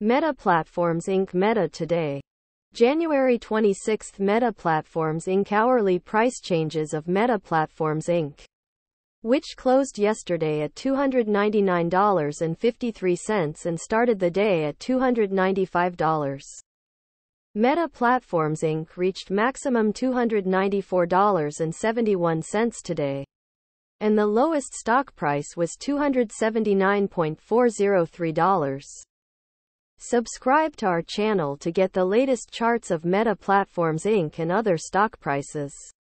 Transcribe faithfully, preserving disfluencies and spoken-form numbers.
Meta Platforms Incorporated. Meta today. January twenty-sixth. Meta Platforms Incorporated hourly price changes of Meta Platforms Incorporated, which closed yesterday at two hundred ninety-nine dollars and fifty-three cents and started the day at two hundred ninety-five dollars. Meta Platforms Incorporated reached maximum two hundred ninety-four dollars and seventy-one cents today, and the lowest stock price was two hundred seventy-nine dollars and four oh three cents. Subscribe to our channel to get the latest charts of Meta Platforms Incorporated and other stock prices.